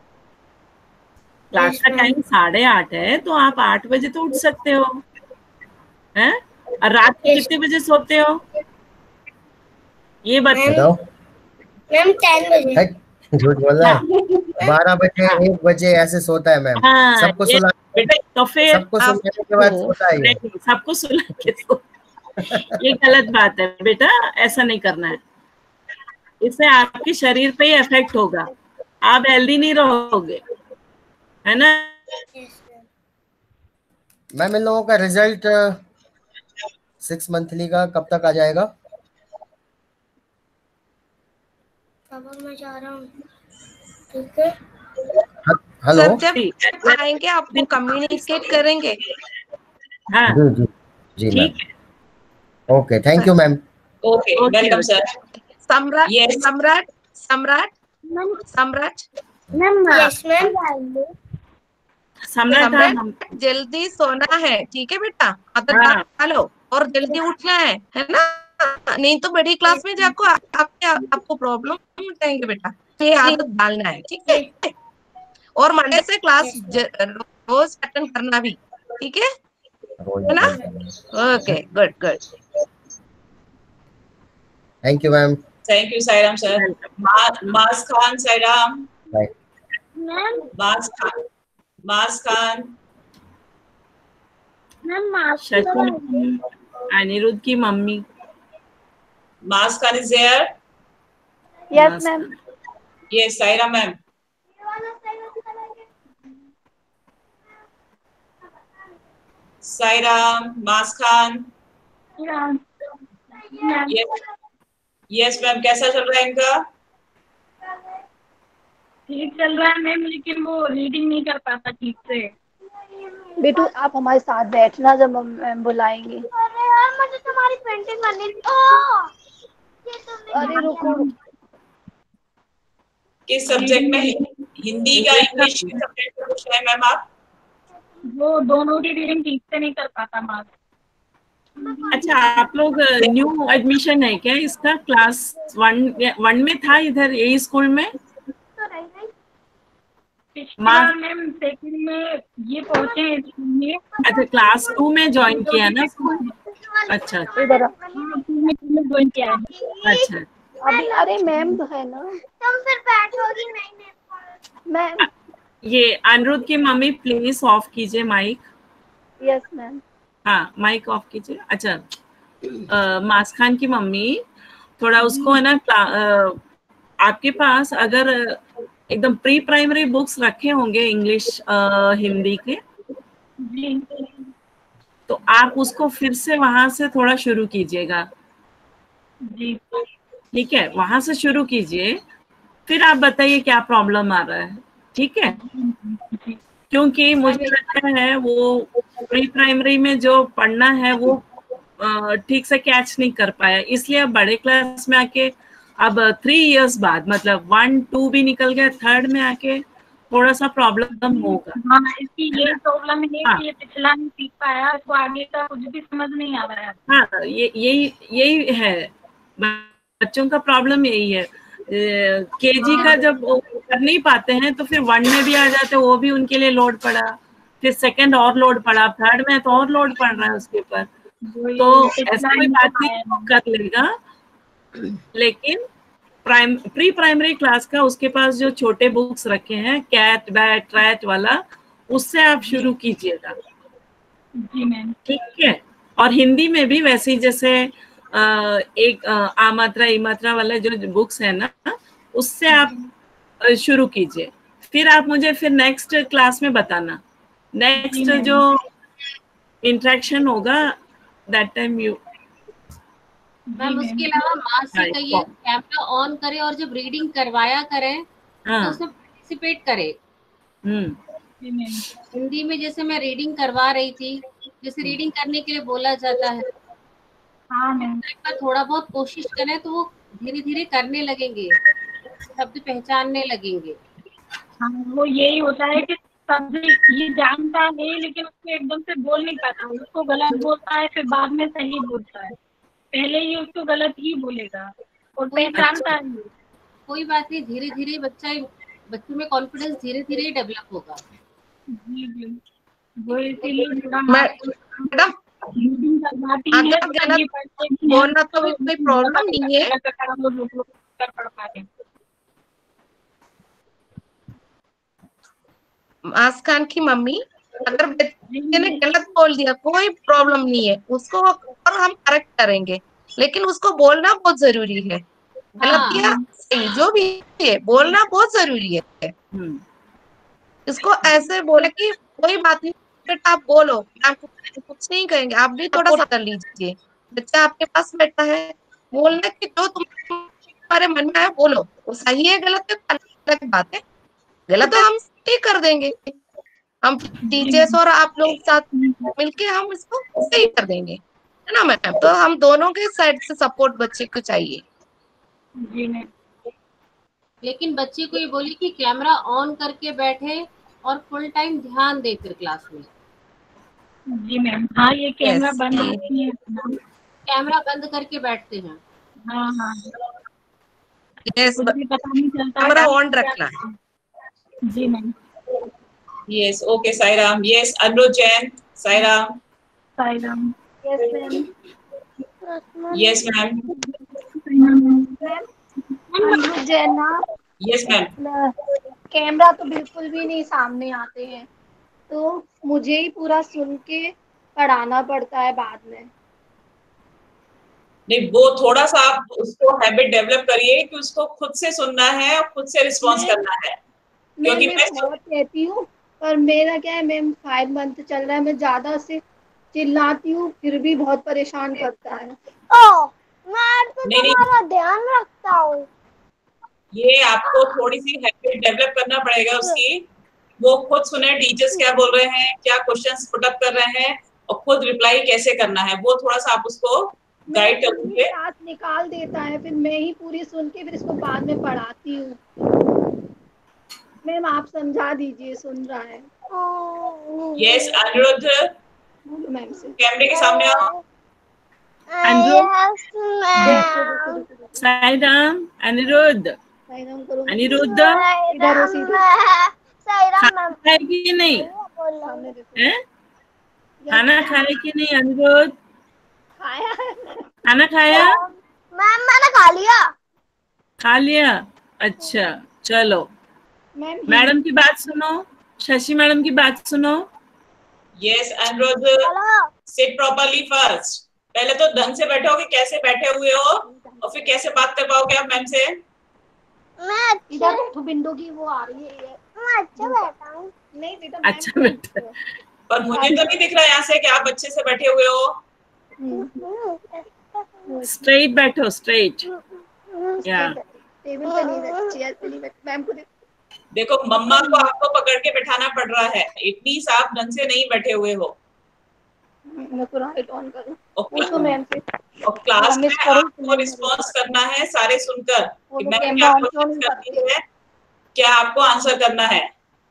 क्लास का टाइम साढ़े आठ है, तो आप आठ बजे तो उठ सकते हो, हैं। और रात को कितने बजे सोते हो ये बताओ। मैम टेन बजे। झूठ बोल रहा है। बारह बजे एक बजे ऐसे सोता है मैम। हाँ, सबको सुला तो फिर सबको सुलाने के बाद सोता है। सबको सुला के सो ये गलत बात है बेटा, ऐसा नहीं करना है। इससे आपके शरीर पे ही इफेक्ट होगा, आप हेल्दी नहीं रहोगे, है ना। मैम इन लोगों का रिजल्ट सिक्स मंथली का कब तक आ जाएगा? अब मैं जा रहा हूँ, ठीक है। हेलो सर, जब आएंगे आपको कम्युनिकेट करेंगे। हाँ जी जी जी ma'am. Okay, thank you ma'am. Okay, welcome sir. Samrat Samrat Samrat सम्राट यस मैम। सम्राट जल्दी सोना है, ठीक है बेटा, आदत डालो और जल्दी उठना है, है ना। नहीं तो बड़ी क्लास में जाको आपके आपको प्रॉब्लम हो जाएंगे बेटा, ये आदत डालना है, ठीक है। और मंडे से क्लास रोज अटेंड करना भी, ठीक है, है ना। Okay, good good. Thank you ma'am. Thank you Sairam sir. Mas Khan Sairam. Ma'am Mas Khan Mas Khan ma'am Anirudh की mummy Mas Khan is there. Yes ma'am. Yes Sairam ma'am. Sairam, Mas Khan. Yes ma'am, कैसा चल रहा है इनका? ठीक चल रहा है मैम, लेकिन वो रीडिंग नहीं कर पाता ठीक से। बेटू आप हमारे साथ बैठना जब मैम बुलाएंगे। अरे यार मुझे तुम्हारी पेंटिंग करनी थी। अरे रुको, किस सब्जेक्ट में? हिंदी का, इंग्लिश के सब्जेक्ट में पूछ रहे हैं मैम आप? वो दोनों की रीडिंग ठीक से नहीं कर पाता मार्क्स। अच्छा, आप लोग न्यू एडमिशन है क्या इसका? क्लास वन वन में था इधर यही स्कूल में? पिछली माँ- बार मैम सेकंड में ये पहुंचे हैं इसलिए। अच्छा, क्लास टू में ज्वाइन किया ना? अच्छा इधर ज्वाइन किया है। अच्छा। अभी अरे मैम तो है ना, तुम फिर बैठोगी नहीं मैम। ये अनिरुद्ध की मम्मी प्लीज ऑफ कीजिए माइक। Yes ma'am. हाँ, माइक ऑफ कीजिए। अच्छा, मास खान की मम्मी, थोड़ा उसको है ना, अ, आपके पास अगर एकदम प्री प्राइमरी बुक्स रखे होंगे इंग्लिश हिंदी के, जी तो आप उसको फिर से वहां से थोड़ा शुरू कीजिएगा। जी ठीक है, वहां से शुरू कीजिए, फिर आप बताइए क्या प्रॉब्लम आ रहा है। ठीक है, क्योंकि मुझे लगता है वो प्री प्राइमरी में जो पढ़ना है वो ठीक से कैच नहीं कर पाया, इसलिए अब बड़े क्लास में आके अब थ्री इयर्स बाद, मतलब वन टू भी निकल गया, थर्ड में आके थोड़ा सा प्रॉब्लम होगा। हाँ, इसकी ये प्रॉब्लम है हाँ। कि ये पिछला नहीं सीख पाया, इसको आगे का कुछ भी समझ नहीं आ रहा है। हाँ, ये यही यही है, बच्चों का प्रॉब्लम यही है। केजी का जब कर नहीं पाते हैं तो फिर वन में भी आ जाते हैं, वो भी उनके लिए लोड पड़ा, फिर सेकंड और लोड पड़ा, थर्ड में तो और लोड पड़ रहा है उसके ऊपर। तो ऐसा कोई बात नहीं, वो कर लेगा, लेकिन प्राइम प्री प्राइमरी क्लास का उसके पास जो छोटे बुक्स रखे हैं, कैट बैट रैट वाला, उससे आप शुरू कीजिएगा। जी मैम। ठीक है, और हिंदी में भी वैसे ही जैसे आ, एक आ मात्रा ई मात्रा वाला जो बुक्स है ना, उससे आप शुरू कीजिए, फिर आप मुझे फिर नेक्स्ट क्लास में बताना, नेक्स्ट जो इंटरेक्शन होगा दैट टाइम यू। मैम उसके अलावा माँ से कहिए कैमरा ऑन करे और जब रीडिंग करवाया करें तो उसमें पार्टिसिपेट करे। हिंदी में जैसे मैं रीडिंग करवा रही थी, जैसे रीडिंग करने के लिए बोला जाता है, हाँ मैम, थोड़ा बहुत कोशिश करें तो वो धीरे धीरे करने लगेंगे, शब्द पहचानने लगेंगे। हाँ, वो यही होता है कि शब्द ये जानता है लेकिन उसको एकदम से बोल नहीं पाता, उसको गलत बोलता है, फिर बाद में सही बोलता है, पहले ही उसको गलत ही बोलेगा और पहचानता है। कोई बात नहीं, धीरे धीरे बच्चा बच्चों में कॉन्फिडेंस धीरे धीरे डेवलप होगा। जी जी, वो इसीलिए मैडम अगर गलत बोलना तो भी कोई प्रॉब्लम नहीं है। मास खान की मम्मी, अगर बच्चे ने गलत बोल दिया कोई प्रॉब्लम नहीं है, उसको और हम करेक्ट करेंगे, लेकिन उसको बोलना बहुत जरूरी है। गलत या सही जो भी है, बोलना बहुत जरूरी है। इसको ऐसे बोले कि कोई बात नहीं बेटा, आप बोलो, आप कुछ नहीं कहेंगे, आप भी थोड़ा सा कर लीजिए। बच्चा आपके पास बैठा है, बोलना कि जो तुम्हारे मन में है बोलो, वो सही है गलत है अलग बात है, गलत तो हम ठीक कर देंगे, हम टीचर्स और आप लोग साथ मिलके हम इसको सही कर देंगे, है ना मैम? तो हम दोनों के साइड से सपोर्ट बच्चे को चाहिए। जी मैम। लेकिन बच्चे को ये बोली कि कैमरा ऑन करके बैठे और फुल टाइम ध्यान दे फिर क्लास में। जी मैम। हाँ, ये कैमरा बंद होती है, कैमरा बंद करके बैठते हैं। हाँ हाँ, यस, पता नहीं चलता, कैमरा ऑन रखना है। जी ma'am. Yes, okay Sairam. Yes, Anirudh Jain. Sairam. Sairam. Yes ma'am. Yes ma'am. Anirudh Jain ना। Yes ma'am. कैमरा तो बिल्कुल भी नहीं सामने आते हैं, तो मुझे ही पूरा सुन के पढ़ाना पड़ता है बाद में। नहीं, वो थोड़ा सा आप उसको हैबिट डेवलप करिए कि उसको खुद से सुनना है और खुद से रिस्पॉन्स करना है, क्योंकि मैं बहुत कहती हूँ, पर मेरा क्या है मैम, फाइव मंथ चल रहा है, मैं ज्यादा से चिल्लाती हूँ फिर भी बहुत परेशान करता है। ओ, मैं तो तुम्हारा ध्यान रखता हूँ। ये आपको थोड़ी सी हैबिट डेवलप करना पड़ेगा उसकी, वो खुद सुने टीचर्स क्या बोल रहे हैं, क्या क्वेश्चंस पुट अप कर रहे हैं और खुद रिप्लाई कैसे करना है, वो थोड़ा सा आप उसको गाइड करोगे। क्लास निकाल देता है, फिर मैं ही पूरी सुन के फिर इसको बाद में पढ़ाती हूँ। मैम आप समझा दीजिए, सुन रहा है। यस अनिरुद्ध, मैम से कैमरे के सामने आओ। साईराम, अनिरुद्ध, अनिरुद्ध, खाना खाए कि नहीं? हैं? खाना खाए कि नहीं अनिरुद्ध? खाया खाना खाया? मैम मैंने खा लिया। खा लिया? अच्छा चलो मैडम की बात सुनो, शशि मैडम की बात सुनो। Yes Anirudh, sit properly first. पहले तो ढंग से बैठोगे, कैसे बैठे हुए हो और फिर कैसे बात कर पाओगे आप मैम से? मैं इधर बिंदु की वो आ रही है। मैं अच्छा बैठा हूँ। नहीं बेटा अच्छा बेटा, पर मुझे तो नहीं दिख रहा यहाँ से कि आप अच्छे से बैठे हुए हो। स्ट्रेट बैठो, स्ट्रेट। या टेबल पे नहीं बैठ, चेयर पे नहीं बैठ। मैम को देखो मम्मा को आपको पकड़ के बैठाना पड़ रहा है, इतनी आप ढंग से नहीं बैठे हुए हो। मैं पूरा लाइट ऑन करूं। उसको मैम से और क्लास में आपको रिस्पॉन्स करना है सारे सुनकर कि मैम क्या क्वेश्चन करती है, क्या आपको आंसर करना है।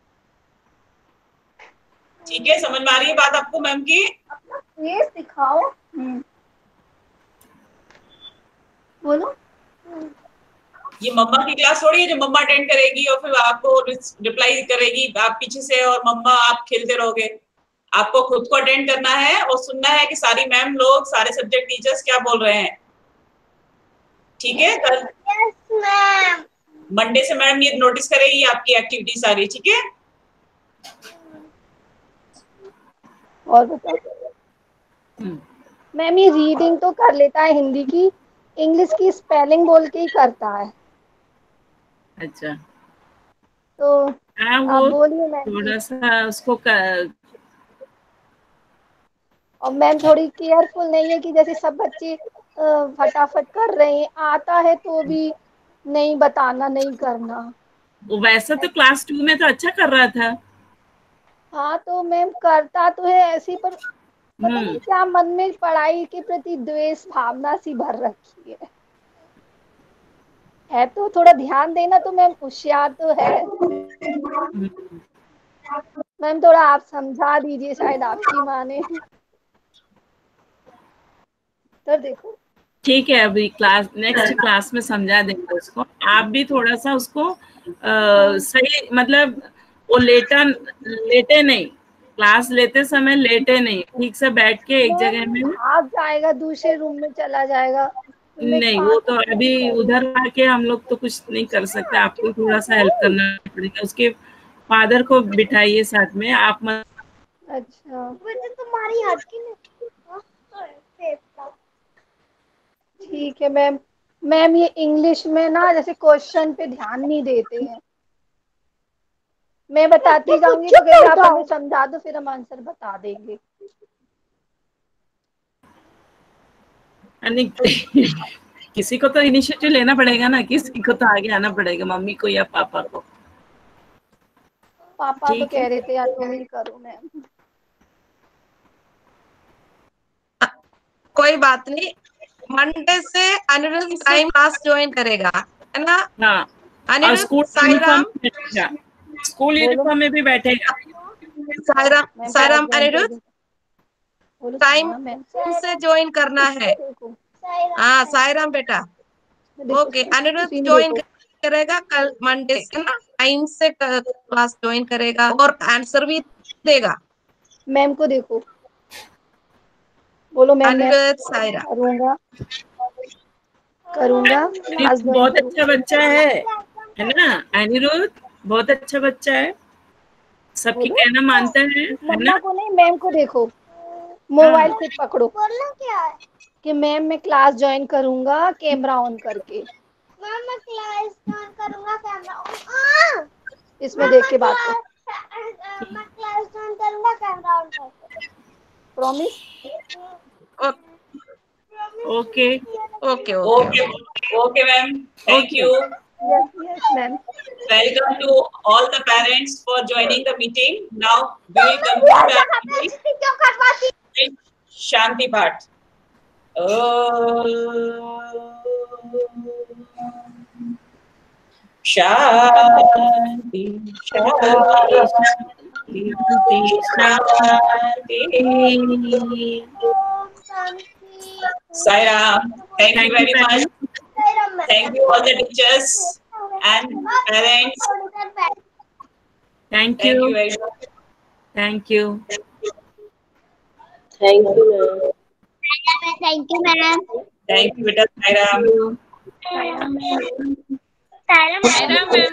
ठीक है, समझ में आ रही है बात आपको मैम की? ये सिखाओ। बोलो। ये मम्मा की क्लास थोड़ी है जो मम्मा अटेंड करेगी और फिर आपको रिप्लाई करेगी आप पीछे से और मम्मा आप खेलते रहोगे। आपको खुद को अटेंड करना है और सुनना है कि सारी मैम लोग, सारे सब्जेक्ट टीचर्स क्या बोल रहे हैं। ठीक है, कल यस मैम मंडे से मैम ये नोटिस करेगी आपकी एक्टिविटी सारी। ठीक है, और बताओ। मैम ये रीडिंग तो कर लेता है हिंदी की, इंग्लिश की स्पेलिंग बोल के ही करता है। अच्छा तो हाँ, आप वो बोलिए मैम। थोड़ा सा उसको कर... और मैम थोड़ी केयरफुल नहीं है कि जैसे सब बच्चे फटाफट कर रहे हैं, आता है तो भी नहीं बताना, नहीं करना। वैसे तो क्लास टू में तो अच्छा कर रहा था। हाँ तो मैम करता तो है ऐसी, पर पता नहीं क्या मन में पढ़ाई के प्रति द्वेष भावना सी भर रखी है। है तो थोड़ा ध्यान देना तो मैम, होशियार तो है मैम, थोड़ा आप समझा दीजिए, शायद आपकी माने। तो देखो ठीक है, अभी क्लास नेक्स्ट क्लास में समझा देंगे उसको। आप भी थोड़ा सा उसको आ, सही, मतलब वो लेटा लेटे नहीं, क्लास लेते समय लेटे नहीं, ठीक से बैठ के एक जगह में। भाग जाएगा, दूसरे रूम में चला जाएगा। नहीं वो तो अभी उधर आके हम लोग तो कुछ नहीं कर सकते, आपको थोड़ा सा हेल्प करना पड़ेगा। उसके फादर को बिठाइए साथ में, आप मत। अच्छा वैसे तुम्हारी हाथ की नहीं। ठीक है मैम। मैम ये इंग्लिश में ना जैसे क्वेश्चन पे ध्यान नहीं देते हैं। मैं बताती जाऊंगी तो कहीं आप हमें समझा दो, फिर हम आंसर बता देंगे। किसी को तो इनिशिएटिव लेना पड़ेगा ना, किसी को तो आगे आना पड़ेगा, मम्मी को या पापा को। पापा तो कह रहे थे यार तुम ही करो मैम। कोई बात नहीं, मंडे से अनिरुद्ध टाइम क्लास ज्वाइन करेगा, है ना? हाँ, अनिरुद्ध साईराम स्कूल यूनिफॉर्म में भी बैठेगा। साईराम साईराम अनिरुद्ध टाइम से ज्वाइन करना है। हाँ साईराम बेटा, ओके। अनिरुद्ध ज्वाइन करेगा कल मंडे से ना, टाइम से क्लास ज्वाइन करेगा और आंसर भी देगा। मैम को देखो, बोलो मैम। अनिरुद्ध साईराम करूंगा करूंगा बहुत अच्छा बच्चा है है ना अनिरुद्ध, बहुत अच्छा बच्चा है, सबकी कहना मानता है। मम्मा को नहीं, मैम को देखो, मोबाइल खुद पकड़ो। बोलना क्या है कि मैम मैं क्लास ज्वाइन करूंगा कैमरा ऑन करके। मैम मैं क्लास ज्वाइन करूंगा कैमरा ऑन, इसमें देख के बात कर। मैं क्लास ज्वाइन करूंगा कैमरा ऑन करके, promise? Okay okay okay okay ma'am, thank you. Yes, yes, ma'am. Welcome to all the parents for joining the meeting. Now we will conclude our meeting. Shanti Path. Shanti, Shanti, Shanti. Sairam, thank you very much. Thank you all the teachers and parents. Thank Thank you you very much. Thank you thank you ma'am. Thank you ma'am. Thank you, बेटा Sairam. Saira ma'am. Saira ma'am.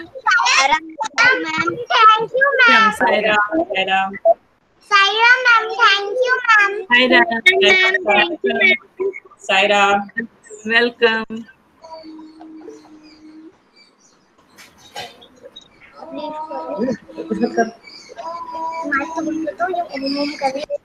Thank you ma'am. Sairam Sairam Saira ma'am thank you ma'am. Thank you ma'am Sairam. Welcome. Mic तो बोल दो, ये animate कर रही है।